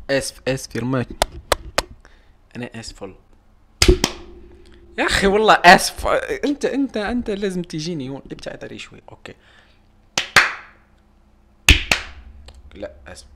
اسف رمات. انا اسف والله يا اخي، والله اسف. انت لازم تجيني هون، ابتعد شوي. اوكي لا اسف.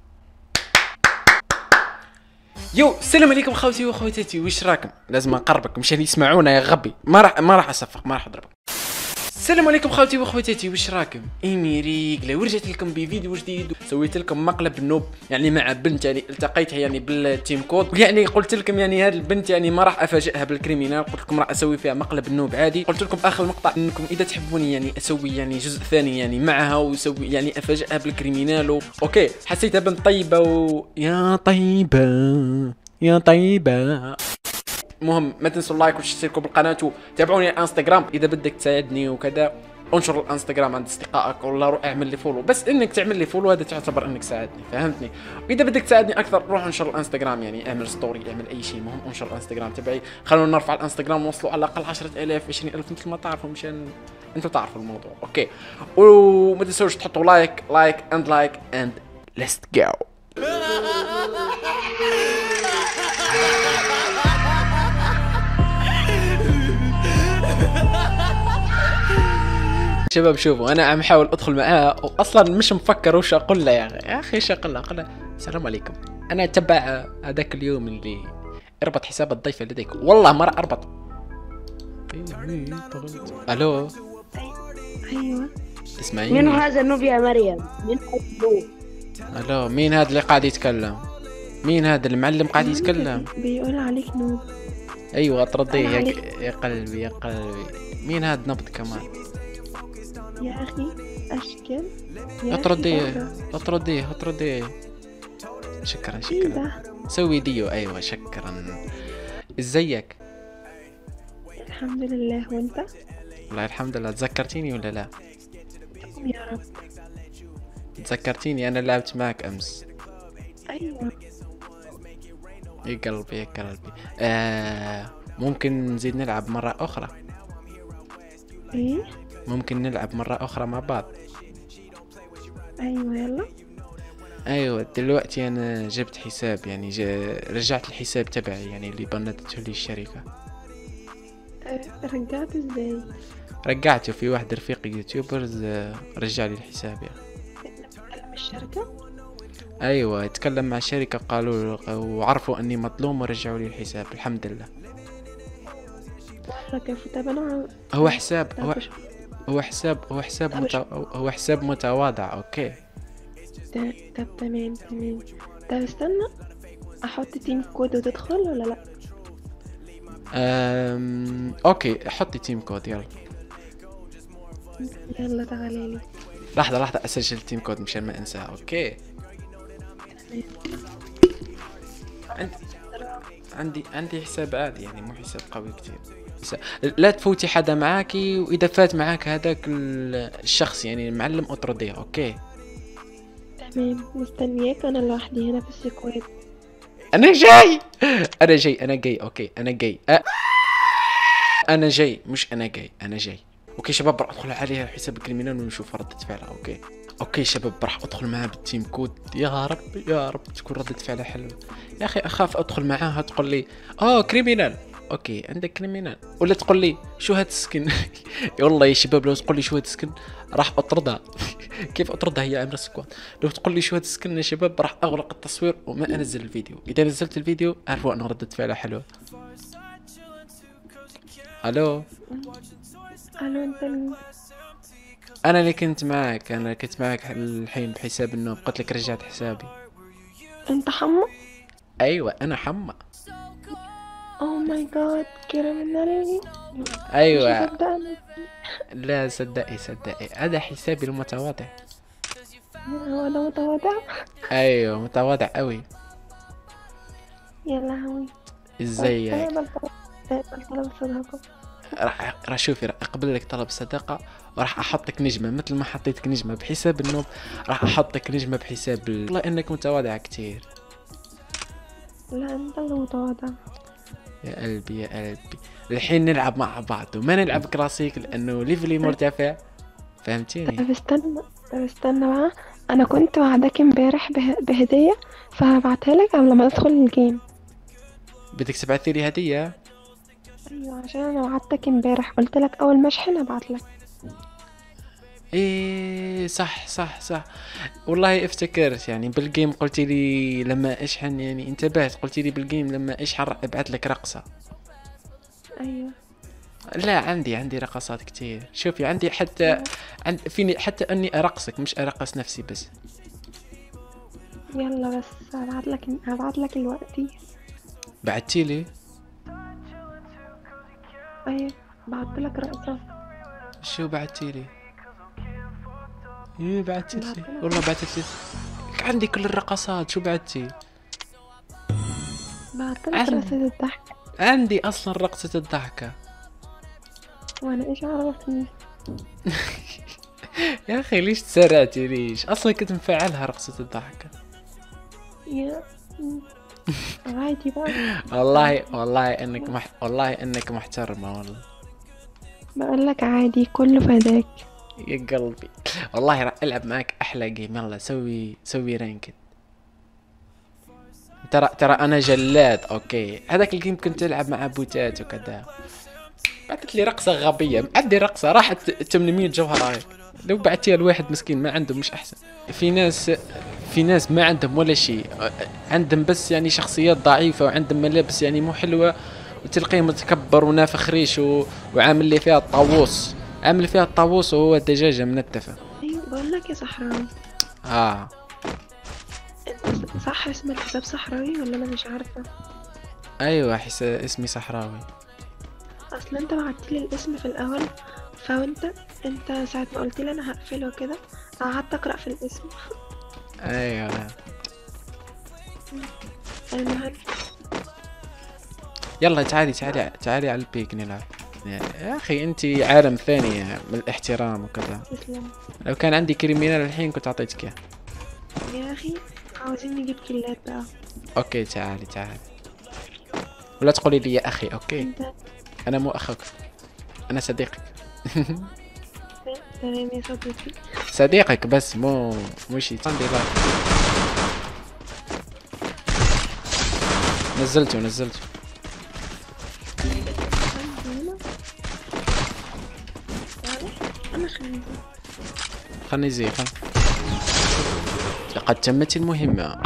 يو السلام عليكم خوتي واخواتاتي، واش راكم؟ لازم نقربك مشان يسمعونا يا غبي. ما راح اصفق، ما راح اضربك. السلام عليكم خوتي واخواتاتي، واش راكم؟ ايميريك ورجعت لكم بفيديو جديد. سويت لكم مقلب نوب يعني مع بنت يعني التقيتها يعني بالتيم كود، يعني قلت لكم يعني هذه البنت يعني ما راح افاجئها بالكريمينال، قلت لكم راح اسوي فيها مقلب نوب عادي. قلت لكم اخر المقطع انكم اذا تحبوني يعني اسوي يعني جزء ثاني يعني معها وسوي يعني افاجئها بالكريمينال اوكي. حسيتها بنت طيبه يا طيبه يا طيبه. المهم ما تنسوا اللايك وتشتركوا بالقناه وتابعوني على الانستغرام اذا بدك تساعدني وكذا. انشر الانستغرام عند اصدقائك ولا روح اعمل لي فولو، بس انك تعمل لي فولو هذا تعتبر انك ساعدني، فهمتني؟ واذا بدك تساعدني اكثر روح انشر الانستغرام، يعني اعمل ستوري، اعمل اي شيء، المهم انشر الانستغرام تبعي. خلونا نرفع الانستغرام ونوصلوا على الاقل 10,000 20,000 مثل ما تعرفوا، مشان انتوا تعرفوا الموضوع اوكي. وما تنسوش تحطوا لايك اند ليتس جو. شباب شوفوا، انا عم حاول ادخل معاها واصلا مش مفكر وش اقول لها. يا اخي ايش اقول لها؟ السلام عليكم، انا تبع هذاك اليوم اللي اربط حساب الضيفه لديك. والله ما راح اربط. الو ايوه. اسمعيني. مين هذا النوب يا مريم؟ مين هذا النوب؟ الو مين هذا اللي قاعد يتكلم؟ مين هذا المعلم قاعد يتكلم؟ بيقول عليك نوب. ايوه اطرديه يا قلبي يا قلبي. مين هذا نبض كمان؟ يا اخي اشكل. اطرديه. شكرا سوي ديو. ايوه شكرا. ازيك؟ الحمد لله، وانت؟ والله الحمد لله. تذكرتيني ولا لا؟ يا رب. تذكرتيني، انا لعبت معك امس. ايوه يا قلبي. ممكن نزيد نلعب مرة اخرى؟ ايه. ممكن نلعب مرة اخرى مع بعض؟ ايوه يلا. ايوه دلوقتي انا جبت حساب، يعني رجعت الحساب تبعي يعني اللي بندته لي الشركة. رجعت ازاي؟ رجعته في واحد رفيقي يوتيوبرز رجع لي الحساب يعني. تكلم الشركة؟ ايوه اتكلم مع الشركة، قالوا وعرفوا اني مظلوم ورجعوا لي الحساب الحمد لله. والله كيف؟ طب انا هو حساب متواضع اوكي. طب تمام. طب استنى، احط تيم كود وتدخل ولا لا؟ اوكي حطي تيم كود يلا. يلا تعالي لي. لحظة اسجل التيم كود مشان ما انساها اوكي. عندي حساب عادي يعني مو حساب قوي كتير. لا تفوتي حدا معاكي، واذا فات معاك هذاك الشخص يعني المعلم اطرديه اوكي. تمام مستنياك، انا لوحدي هنا في السكواد. انا جاي اوكي. انا جاي مش انا جاي، انا جاي اوكي. شباب راح ادخل عليها حساب الكريمينال ونشوف ردة فعلها اوكي شباب راح ادخل معاها بالتيم كود. يا رب تكون ردة فعلها حلوه. يا اخي اخاف ادخل معاها تقول لي كريمينال اوكي عندك كريمينال، ولا تقول لي شو هاد السكن. والله يا شباب لو تقول لي شو هاد السكن راح اطردها. كيف اطردها هي عامله سكواد؟ لو تقول لي شو هاد السكن يا شباب راح اغلق التصوير وما انزل الفيديو. اذا نزلت الفيديو اعرفوا ان ردة فعلها حلوه. الو انت انا اللي كنت معك، الحين بحساب النوم. قلت لك رجعت حسابي. انت حمو؟ ايوه انا حمى. اوه ماي جاد كريمينال. ايوه لا صدقي هذا حسابي المتواضع. هو ده متواضع؟ ايوه متواضع قوي. يا لهوي. ازيك؟ طلب صداقة. راح شوفي راح اقبل لك طلب صداقة، وراح احطك نجمة مثل ما حطيتك نجمة بحساب النوم. راح احطك نجمة بحساب والله انك متواضع كتير. لا انت اللي متواضع. يا قلبي الحين نلعب مع بعض وما نلعب كلاسيك لانه ليفلي مرتفع، فهمتيني؟ طب استنى بقى، انا كنت وعدك امبارح بهدية، فهبعتها لك قبل ما ادخل الجيم. بدك تبعثي لي هديه؟ ايوه، عشان انا وعدتك امبارح قلت لك اول ما اشحن ابعت لك. ايه صح صح صح. والله افتكرت يعني بالجيم قلتي لي لما اشحن، يعني انتبهت قلتي لي بالجيم لما اشحن ابعث لك رقصه. ايوه. لا عندي رقصات كتير. شوفي عندي حتى فيني حتى اني ارقصك مش ارقص نفسي بس. يلا بس هبعت لك دلوقتي. بعتي لي؟ ايوه، بعت لك رقصة. شو بعتي لي؟ ايه بعتت لي بعتلك. والله بعتت لي. عندي كل الرقصات. شو بعتي؟ بعت لك عندي رقصة الضحك. عندي اصلا رقصة الضحكة. وانا ايش عرفني؟ يا اخي ليش تسرعتي؟ ليش اصلا كنت مفعلها رقصة الضحكة. يا عادي بقى. والله انك محترمة والله. بقول لك عادي، كله فداك. يا قلبي والله راح العب معك احلى جيم. يلا سوي رانكد. ترى انا جلاد. اوكي هذاك الجيم كنت العب مع بوتات وكذا. بعثت لي رقصة غبية. عندي رقصة راحت 800 جوهرة هاي. لو بعتيها لواحد مسكين ما عنده مش احسن. في ناس ما عندهم ولا شيء، عندهم بس يعني شخصيات ضعيفة وعندهم ملابس يعني مو حلوة، وتلقيه متكبر ونافخ ريش وعامل لي فيها الطاووس. عامل فيها الطاووس وهو دجاجة منتفة. ايوه، بقول لك يا صحراوي، اه انت صح اسم الحساب صحراوي ولا انا مش عارفه؟ ايوه اسمي صحراوي. اصل انت بعت لي الاسم في الاول، انت ساعه ما قلت لي انا هقفله كده قعدت اقرا في الاسم. ايوه المهم، يلا تعالي على البيك نلعب. يا اخي انت عالم ثاني من الاحترام وكذا. تسلم. لو كان عندي كريمينال الحين كنت اعطيتك اياه. يا اخي عاوزين نجيب كيلات بقى. اوكي تعالي ولا تقولي لي يا اخي. اوكي انت انا مو اخوك، انا صديقك. تمام يا صديقي. صديقك بس مو شيء. عندي لايك. نزلته هنا. انا خلني لقد تمت المهمة.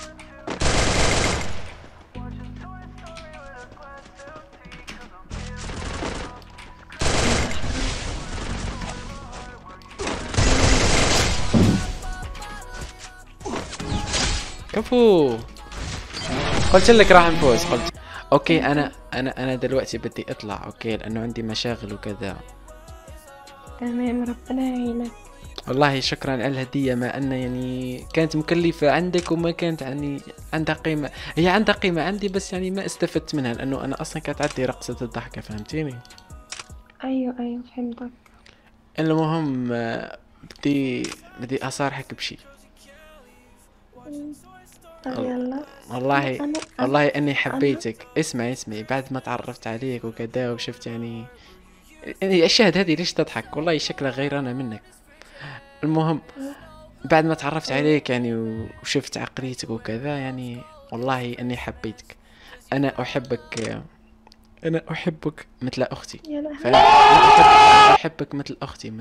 كفو. قلت لك راح نفوز. قلت اوكي. انا دلوقتي بدي اطلع اوكي لانه عندي مشاغل وكذا. تمام، ربنا يعينك. والله شكرا على الهدية، مع ان يعني كانت مكلفة عندك وما كانت يعني عندها قيمة. هي عندها قيمة عندي بس يعني ما استفدت منها لانه انا اصلا كانت عندي رقصة الضحكة. فهمتيني؟ ايوه فهمتك. المهم بدي اصارحك بشي. طب يلا. والله اني حبيتك. اسمعي بعد ما تعرفت عليك وكذا وشفت يعني الاشياء هذه ليش تضحك؟ والله شكلها غيرانة منك. المهم بعد ما تعرفت عليك يعني وشفت عقليتك وكذا يعني والله اني حبيتك. انا احبك مثل اختي. أنا احبك مثل اختي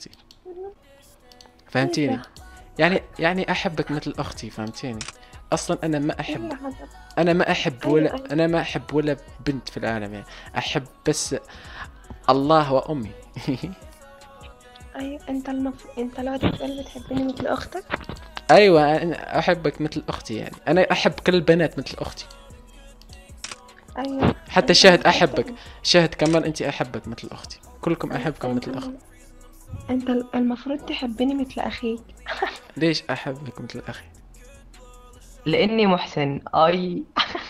فهمتيني؟ يعني احبك مثل اختي. فهمتيني؟ اصلا انا ما احب ولا بنت في العالم. يعني احب بس الله وامي. ايوه، انت لو تسأل بتحبني مثل اختك. ايوه انا احبك مثل اختي. يعني انا احب كل البنات مثل اختي. ايوه، حتى شاهد احبك. شاهد كمان انت احبك مثل اختي. كلكم احبكم مثل اختي. انت المفروض تحبني مثل اخيك. ليش احبك مثل اخي؟ لاني محسن. اي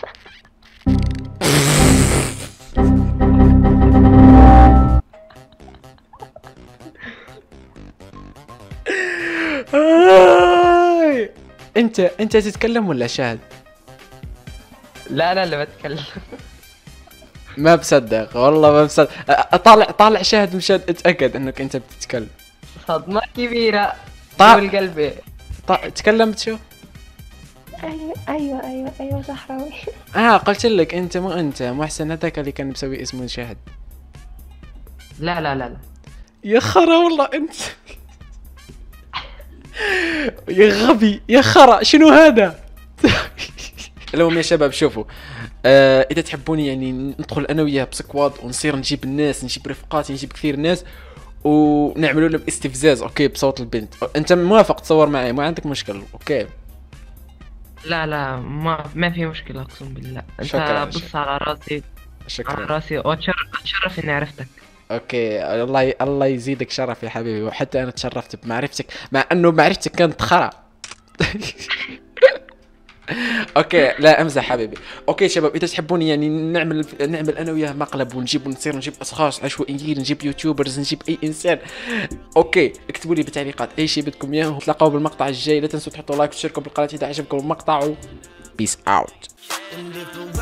انت تتكلم ولا شاهد؟ لا انا اللي بتكلم. ما بصدق والله ما بصدق. طالع شاهد مشان اتاكد انك انت بتتكلم. صدمة كبيرة. طالع طول قلبي. تكلمت شو؟ ايوه صحراوي. قلت لك انت، مو انت محسن هذاك اللي كان مسوي اسمه شاهد. لا لا لا لا. يا خرا والله انت. يا غبي يا خرا، شنو هذا؟ المهم يا شباب شوفوا، اذا تحبوني يعني ندخل انا وياه بسكواد ونصير نجيب الناس، نجيب رفقاتي، نجيب كثير ناس ونعملوا لهم استفزاز اوكي بصوت البنت. انت موافق تصور معي؟ ما عندك مشكل اوكي؟ لا لا، ما في مشكلة اقسم بالله. انت شكراً، بص على راسي، على شكرا. راسي، واتشرف اني عرفتك. اوكي الله يزيدك شرف يا حبيبي، وحتى انا تشرفت بمعرفتك مع انه معرفتك كانت خرا. اوكي لا امزح حبيبي. اوكي شباب، اذا تحبوني يعني نعمل انا وياه مقلب ونصير نجيب اشخاص عشوائيين، نجيب يوتيوبرز، نجيب اي انسان. اوكي اكتبوا لي بالتعليقات اي شيء بدكم اياه، تلاقوا بالمقطع الجاي. لا تنسوا تحطوا لايك وتشتركوا بالقناه اذا عجبكم المقطع. بيس اوت.